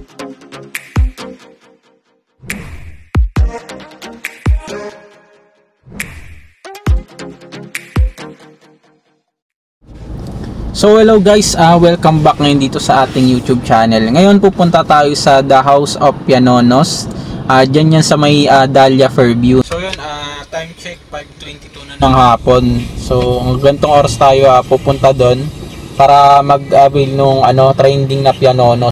So hello guys, welcome back ngayon dito sa ating YouTube channel. Ngayon pupunta tayo sa The House of Pianonos. Diyan yan sa may Dahlia Fairview. So yun, time check 5:22 na ng hapon. So gantong oras tayo pupunta doon para mag-avail nung trending na pianono.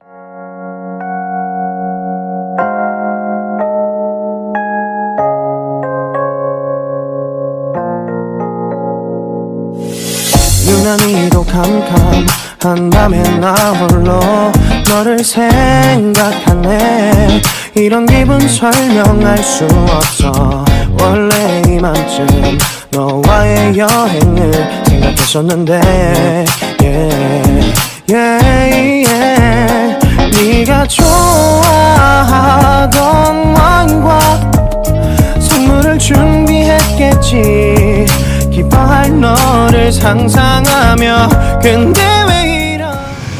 유난히도 캄캄한 밤에 나 홀로 너를 생각하네. 이런 기분 설명할 수 없어. 원래 이맘쯤 너와의 여행을 생각했었는데 네가 좋아하던 와인과 선물을 준비했겠지. 기뻐할 너를 상상하며 근데 왜 이런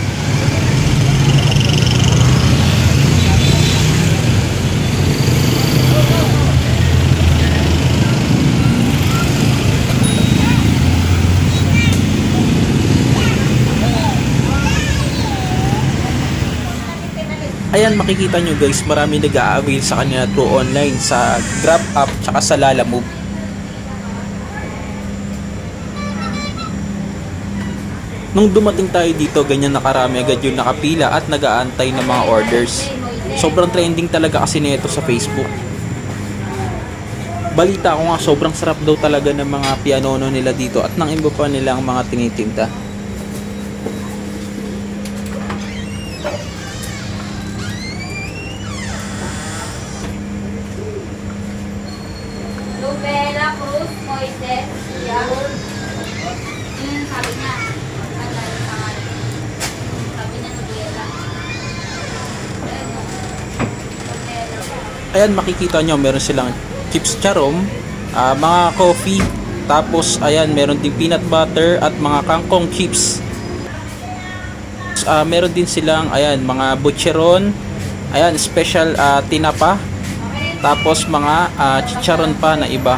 Ayan, makikita nyo guys, marami nag-a-avail sa kanila through online sa Grab app tsaka sa Lalamove. Nung dumating tayo dito, ganyan nakarami agad yung nakapila at nag-aantay ng mga orders. Sobrang trending talaga kasi nito sa Facebook. Balita ko nga, sobrang sarap daw talaga ng mga pianono nila dito at ng iba pa nilang mga tinitinda. Lubela, Cruz, Moises, Yahoo. Yun sabi niya. Sabi niya Lubela. Ayan, makikita nyo, meron silang chips charom, mga coffee, tapos ayan, meron din peanut butter at mga kangkong chips. Meron din silang ayan, mga butcheron, ayan, special tinapa, tapos mga chicharon pa na iba.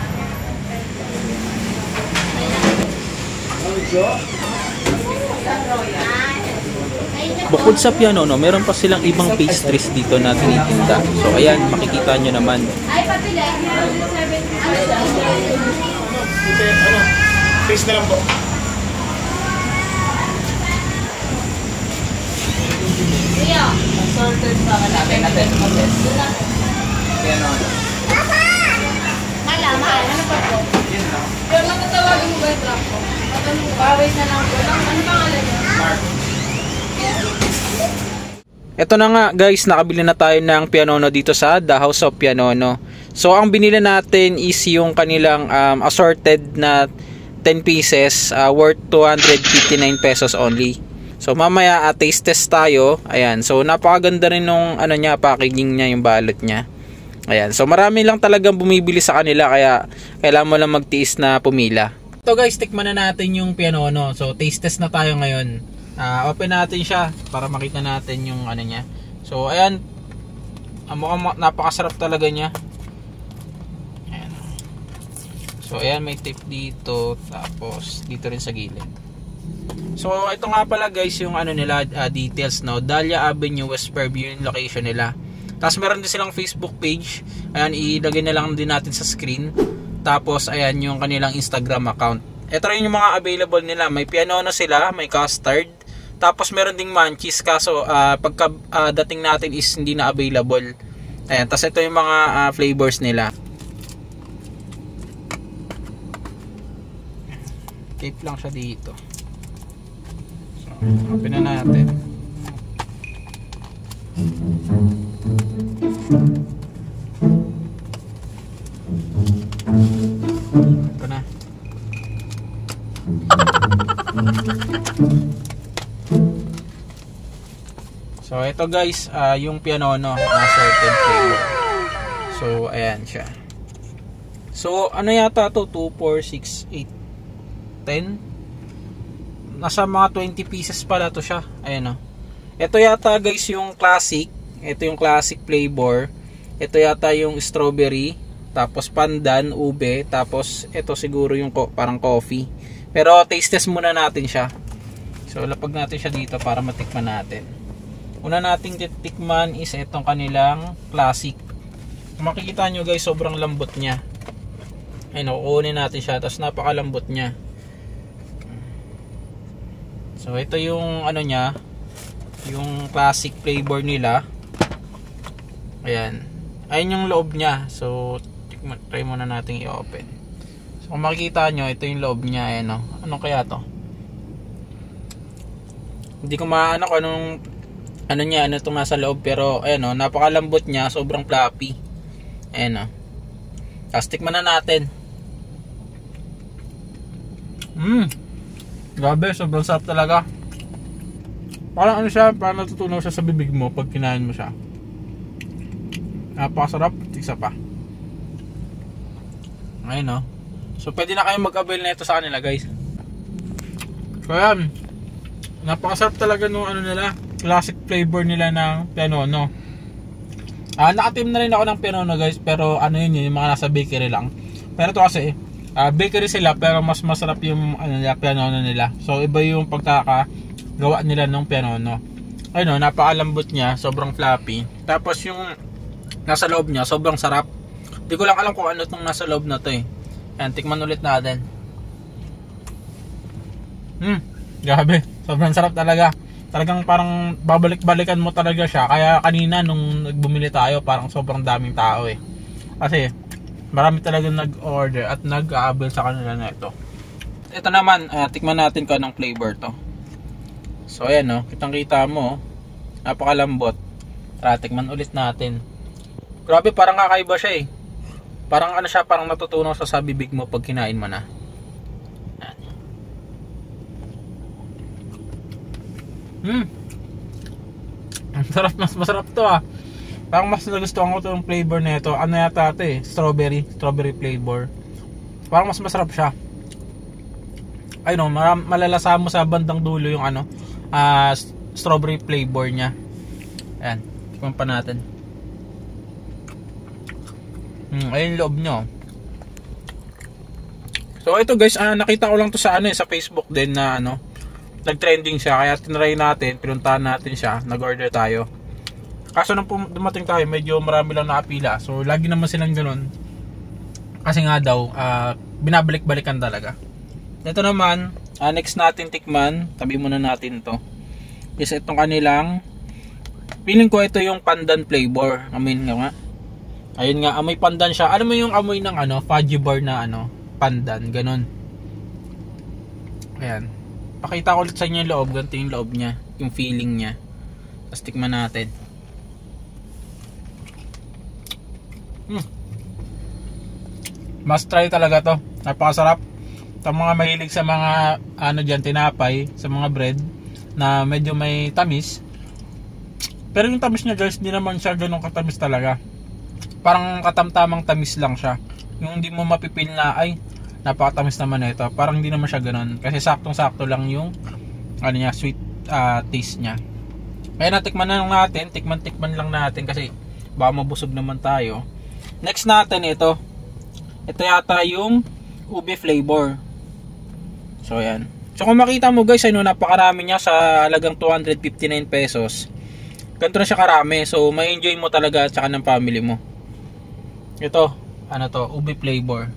Bukod sa pianono, meron pa silang ibang pastries dito na tinitinda. So ayan, makikita nyo naman. Ay, papila. Face na lang po. Kuya, sorted pa. Natin. Pianono. Mahal. Ano pa po? Pero matatawagin mo ba yung truck ko? Pawis na lang po. Ano pangalan niya? Mark. Ito na nga guys, nakabili na tayo ng pianono dito sa The House of Pianono. So ang binili natin is yung kanilang assorted na 10 pieces worth 259 pesos only. So mamaya taste test tayo. Ayan, so napakaganda rin nung packaging niya, yung balot niya. Ayan, so marami lang talagang bumibili sa kanila, kaya kailangan mo lang magtiis na pumila. So guys, tikman na natin yung pianono. So taste test na tayo ngayon. Open natin siya para makita natin yung niya. So ayan, mukhang napakasarap talaga niya. Ayan. So ayan, may tape dito, tapos dito rin sa gilid. So ito nga pala guys yung nila, details, no. Dahlia Avenue, West Fairview yung location nila. Tapos meron din silang Facebook page. Ayan, ilagay na lang din natin sa screen. Tapos ayan yung kanilang Instagram account. Ito rin yung mga available nila. May pianono sila, may custard, tapos meron ding munchies, kaso pagka dating natin is hindi na available. Ayan, tapos ito yung mga flavors nila. Tape lang siya dito. So, open na natin. Ito na. So ito guys, yung pianono na sorted flavor. So ayan siya. So ano yata to? 2, 4, 6, 8, 10. Nasa mga 20 pieces pala to siya. Ayan o. Ito yata guys yung classic. Ito yung classic flavor. Ito yata yung strawberry, tapos pandan, ube, tapos ito siguro yung parang coffee. Pero taste test muna natin siya. So lapag natin siya dito para matikman natin. Una nating titikman is itong kanilang classic. Kung makikita nyo guys, sobrang lambot niya. Ayun, kukunin natin siya, tapos napakalambot niya. So ito yung ano niya, yung classic flavor nila. Ayan. Ayun yung loob niya. So try muna natin i-open. So kung makikita nyo, ito yung loob niya. Ayan, no? Anong kaya to? Hindi ko maano kung anong ano niya, ano itong nasa loob. Pero ayan, no? Napakalambot niya. Sobrang fluffy. Ayan, no? Tapos tikman na natin. Grabe, sobrang sarap talaga. Parang ano siya, parang natutunaw siya sa bibig mo pag kinain mo siya. Napakasarap, isa pa. Ayun, no? So pwede na kayong mag-avail na ito sa kanila guys. So yan, napakasarap talaga nung ano nila, classic flavor nila ng pianono. Nakatim na rin ako ng pianono guys, pero ano yun, yung mga nasa bakery lang. Pero ito kasi bakery sila, pero mas masarap yung ano nila, pianono nila. So iba yung pagkakagawa nila ng pianono. Ayun, napakalambot niya, sobrang fluffy. Tapos yung nasa loob niya, sobrang sarap. Hindi ko lang alam kung ano itong nasa loob na to eh. Ayan, tikman ulit natin. Grabe, sobrang sarap talaga. Talagang parang babalik-balikan mo talaga siya. Kaya kanina nung nagbumili tayo, parang sobrang daming tao eh. Kasi marami talagang nag-order at nag-a-avail sa kanila na ito. Ito naman, tikman natin kung anong flavor to. So ayan, no, kitang-kita mo, napakalambot. Tara, tikman ulit natin. Grabe, parang kakaiba siya eh. Parang ano siya, parang natutunaw sa bibig mo pag kinain mo na. Ang sarap, mas masarap to ah. Parang mas nagustuhan ko itong flavor na ito. Ano yata ito eh, strawberry flavor. Parang mas masarap siya. Ay no, malalasa mo sa bandang dulo yung ano, strawberry flavor niya. Ayan, tikman pa natin. Ayun yung loob nyo. So ito guys, nakita ko lang to sa ano eh, sa Facebook din na ano, nag-trending siya, kaya tinry natin, pinuntahan natin siya, nag-order tayo. Kaso nung dumating tayo, medyo marami lang nakapila. So lagi naman silang ganun. Kasi nga daw, binabalik-balikan talaga. Ito naman, next natin tikman, tabi muna natin to. Is itong kanilang, feeling ko ito yung pandan flavor. Amin nga nga. Ayun nga, amoy pandan siya. Alam mo yung amoy ng ano, fudgy bar na ano, pandan, ganun. Ayan. Pakita ko ulit sa inyo yung loob, ganito yung loob niya, yung feeling niya. Tapos tikman natin. Must try talaga to. Napakasarap. Sa mga mahilig sa mga ano dyan, tinapay, sa mga bread na medyo may tamis. Pero yung tamis niya guys, hindi naman siya ganun katamis talaga. Parang katamtamang tamis lang siya. Yung hindi mo mapipil na ay napakatamis naman ito. Parang hindi naman siya ganun. Kasi saktong-sakto lang yung ano niya, sweet taste niya. Kaya natikman na lang natin. Tikman lang natin kasi baka mabusog naman tayo. Next natin ito. Ito yata yung ube flavor. So ayan. So kung makita mo guys, ano, napakarami niya sa halagang 259 pesos. Ganito na siya karami. So may enjoy mo talaga at saka ng family mo. Ito, ano to, ube flavor.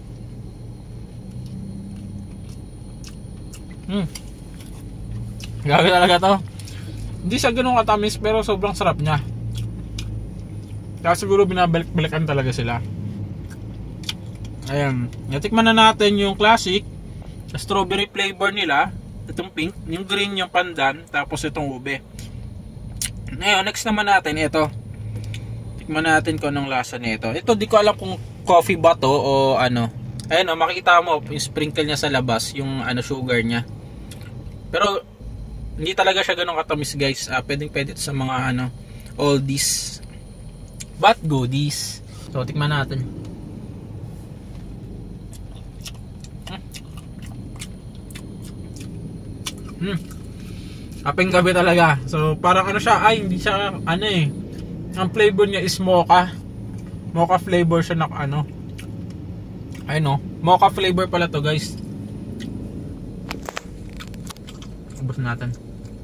Grabe talaga to. Hindi siya ganun katamis pero sobrang sarap niya. Kaya siguro binabalik-balikan talaga sila. Ayan, natikman na natin yung classic strawberry flavor nila. Itong pink, yung green yung pandan, tapos itong ube. Ngayon, next naman natin ito. Tikman natin kung anong lasa nito. Ito di ko alam kung coffee ba to o ano. Ayun, makikita mo yung sprinkle niya sa labas, yung ano, sugar niya. Pero hindi talaga siya ganun katamis guys. Pwede sa mga ano, oldies but goodies. So tikman natin. Kapeng gabi talaga. So parang ano siya, ay hindi siya ano eh, ang flavor niya is mocha. Mocha flavor siya na ano. Ay no, mocha flavor pala to guys. Ubos natin.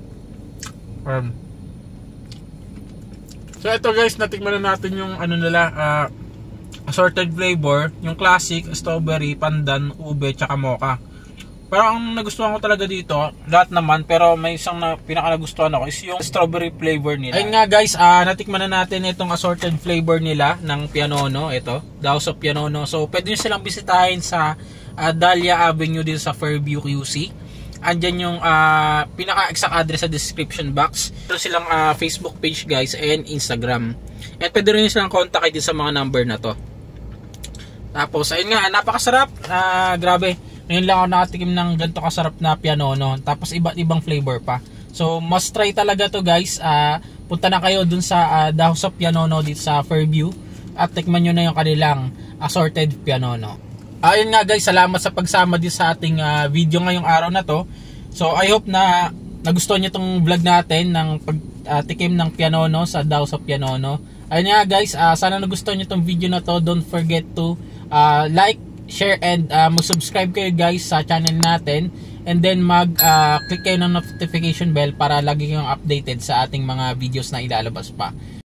So ito guys, natikman na natin yung ano nila, assorted flavor, yung classic, strawberry, pandan, ube, tsaka mocha. Pero ang nagustuhan ko talaga dito, lahat naman, pero may isang pinaka nagustuhan ako is yung strawberry flavor nila. Ayun nga guys, natikman na natin itong assorted flavor nila ng Pianono, ito, The House of Pianono. So pwede nyo silang bisitahin sa Dahlia Avenue dito sa Fairview QC. Andyan yung pinaka-exact address sa description box. Meron silang Facebook page guys and Instagram. At pwede rin silang contact din sa mga number na to. Tapos ayun nga, napakasarap. Grabe. Ngayon lang ako nakatikim ng ganito kasarap na Pianono. Tapos iba't ibang flavor pa. So must try talaga to guys. Punta na kayo dun sa The House of Pianono dito sa Fairview. At tikman nyo na yung kanilang assorted Pianono. Ayun nga guys, salamat sa pagsama din sa ating video ngayong araw na to. So I hope na nagustuhan nyo itong vlog natin ng pagtikim ng Pianono sa The House of Pianono. Ayun nga guys, sana nagustuhan nyo itong video na to. Don't forget to like, share, and mag-subscribe kayo guys sa channel natin. And then mag-click kayo ng notification bell para lagi kayong updated sa ating mga videos na ilalabas pa.